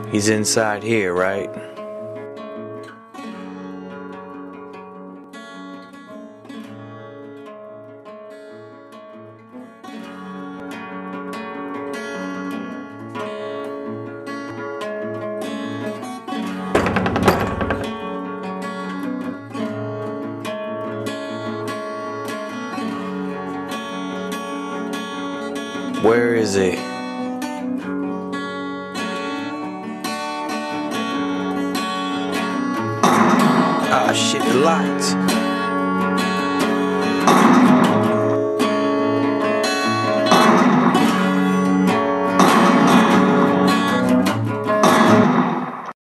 He's inside here, right? Where is he? Ah, shit, the lights.